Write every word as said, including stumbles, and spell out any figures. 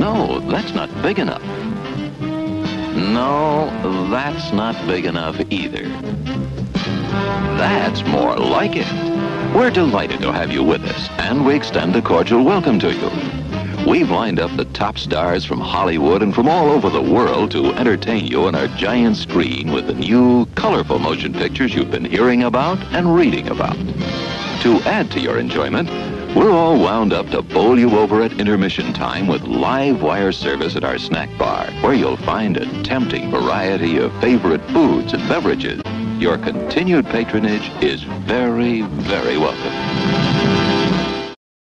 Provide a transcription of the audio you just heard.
No, that's not big enough. No, that's not big enough either. That's more like it. We're delighted to have you with us, and we extend a cordial welcome to you. We've lined up the top stars from Hollywood and from all over the world to entertain you on our giant screen with the new, colorful motion pictures you've been hearing about and reading about. To add to your enjoyment, we're all wound up to bowl you over at intermission time with live wire service at our snack bar, where you'll find a tempting variety of favorite foods and beverages. Your continued patronage is very, very welcome.